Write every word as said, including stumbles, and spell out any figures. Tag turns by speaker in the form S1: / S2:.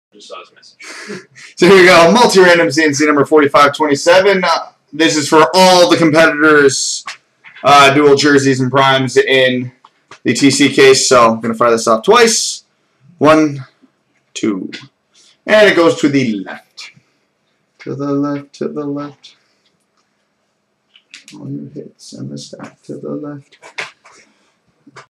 S1: Just saw his message.
S2: So here we go. Multi-random C and C number forty-five twenty-seven. Uh, this is for all the competitors. Uh, dual jerseys and primes in the T C case. So I'm going to fire this off twice. One, two. And it goes to the left. To the left, to the left. All your hits and the stack to the left.